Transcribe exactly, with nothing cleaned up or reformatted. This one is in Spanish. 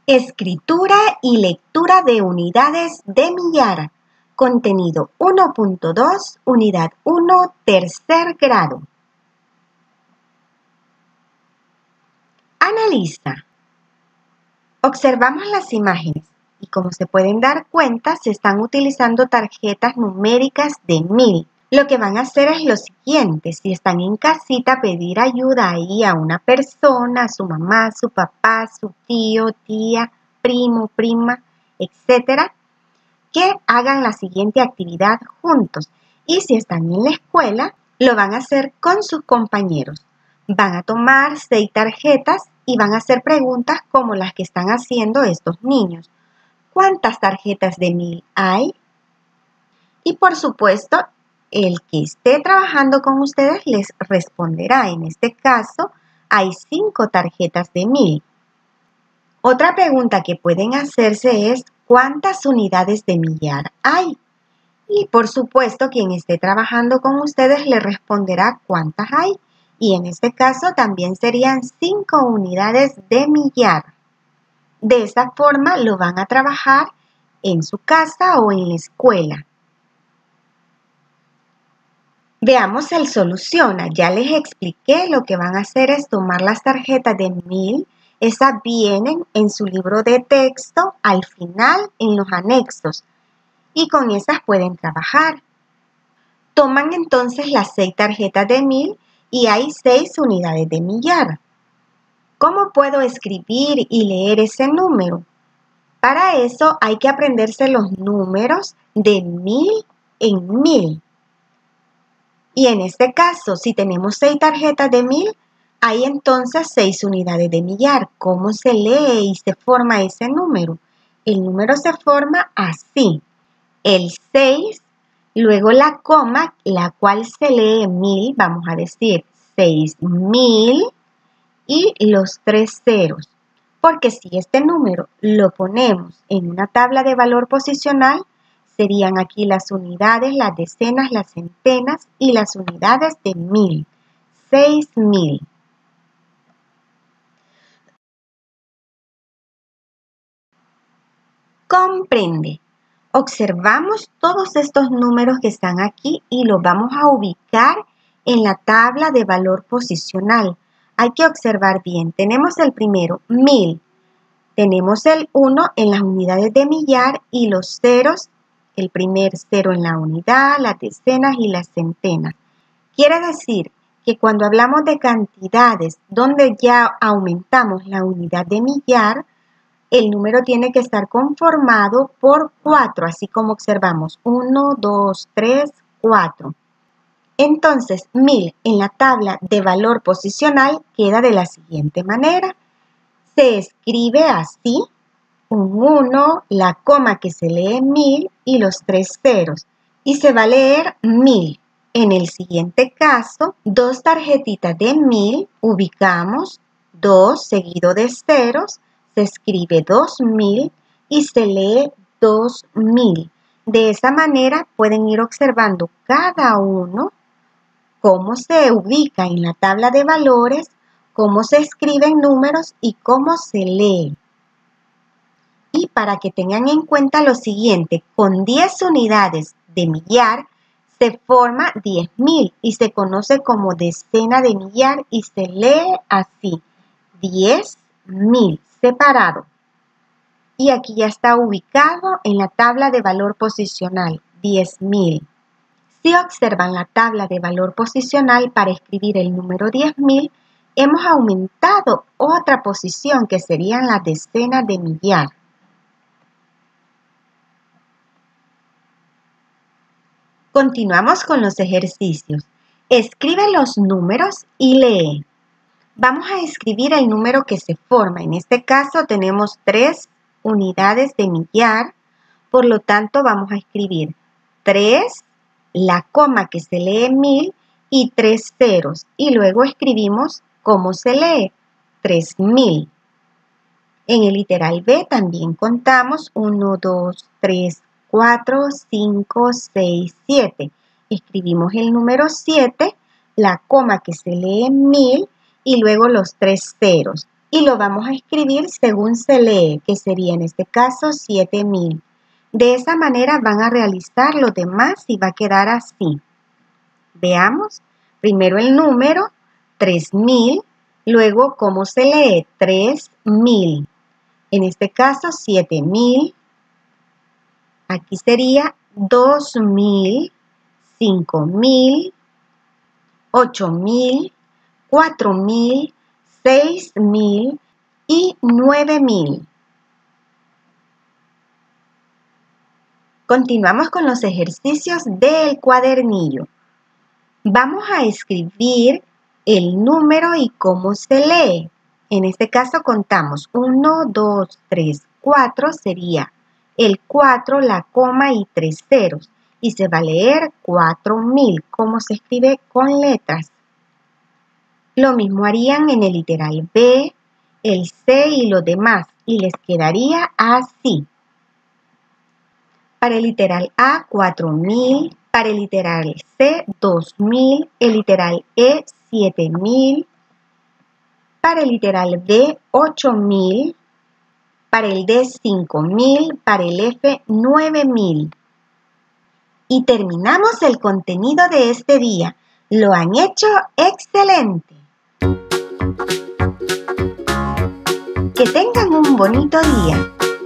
Escritura y lectura de unidades de millar. Contenido uno punto dos, unidad uno, tercer grado. Analiza. Observamos las imágenes y como se pueden dar cuenta, se están utilizando tarjetas numéricas de mil. Lo que van a hacer es lo siguiente: si están en casita, pedir ayuda ahí a una persona, a su mamá, su papá, su tío, tía, primo, prima, etcétera, que hagan la siguiente actividad juntos. Y si están en la escuela, lo van a hacer con sus compañeros. Van a tomar seis tarjetas y van a hacer preguntas como las que están haciendo estos niños. ¿Cuántas tarjetas de mil hay? Y por supuesto, el que esté trabajando con ustedes les responderá. En este caso, hay cinco tarjetas de mil. Otra pregunta que pueden hacerse es: ¿cuántas unidades de millar hay? Y por supuesto, quien esté trabajando con ustedes le responderá cuántas hay. Y en este caso también serían cinco unidades de millar. De esa forma lo van a trabajar en su casa o en la escuela. Veamos el soluciona. Ya les expliqué, lo que van a hacer es tomar las tarjetas de mil. Esas vienen en su libro de texto al final en los anexos y con esas pueden trabajar. Toman entonces las seis tarjetas de mil y hay seis unidades de millar. ¿Cómo puedo escribir y leer ese número? Para eso hay que aprenderse los números de mil en mil. Y en este caso, si tenemos seis tarjetas de mil, hay entonces seis unidades de millar. ¿Cómo se lee y se forma ese número? El número se forma así: el seis, luego la coma, la cual se lee mil, vamos a decir seis mil, y los tres ceros. Porque si este número lo ponemos en una tabla de valor posicional, serían aquí las unidades, las decenas, las centenas y las unidades de mil. seis mil. Comprende. Observamos todos estos números que están aquí y los vamos a ubicar en la tabla de valor posicional. Hay que observar bien. Tenemos el primero, mil. Tenemos el uno en las unidades de millar y los ceros, el primer cero en la unidad, las decenas y las centenas. Quiere decir que cuando hablamos de cantidades donde ya aumentamos la unidad de millar, el número tiene que estar conformado por cuatro, así como observamos uno, dos, tres, cuatro. Entonces, mil en la tabla de valor posicional queda de la siguiente manera. Se escribe así: un uno, la coma que se lee mil y los tres ceros. Y se va a leer mil. En el siguiente caso, dos tarjetitas de mil, ubicamos dos seguido de ceros, se escribe dos mil y se lee dos mil. De esa manera pueden ir observando cada uno cómo se ubica en la tabla de valores, cómo se escriben números y cómo se lee. Y para que tengan en cuenta lo siguiente, con diez unidades de millar se forma diez mil y se conoce como decena de millar y se lee así: diez mil, separado. Y aquí ya está ubicado en la tabla de valor posicional, diez mil. Si observan la tabla de valor posicional para escribir el número diez mil, hemos aumentado otra posición que serían las decenas de millar. Continuamos con los ejercicios. Escribe los números y lee. Vamos a escribir el número que se forma. En este caso tenemos tres unidades de millar, por lo tanto vamos a escribir tres, la coma que se lee mil y tres ceros. Y luego escribimos cómo se lee, tres mil. En el literal B también contamos uno, dos, tres, cuatro, cinco, seis, siete. Escribimos el número siete, la coma que se lee mil y luego los tres ceros. y lo vamos a escribir según se lee, que sería en este caso siete mil. De esa manera van a realizar los demás y va a quedar así. Veamos, primero el número, tres mil, luego cómo se lee, tres mil. En este caso, siete mil. Aquí sería dos mil, cinco mil, ocho mil, cuatro mil, seis mil y nueve mil. Continuamos con los ejercicios del cuadernillo. Vamos a escribir el número y cómo se lee. En este caso contamos uno, dos, tres, cuatro, sería el cuatro, la coma y tres ceros. Y se va a leer cuatro mil, como se escribe con letras. Lo mismo harían en el literal B, el C y los demás, y les quedaría así. Para el literal A, cuatro mil, para el literal C, dos mil, el literal E, siete mil, para el literal D, ocho mil, para el D, cinco mil, para el F, nueve mil. Y terminamos el contenido de este día. Lo han hecho excelente. Que tengan un bonito día.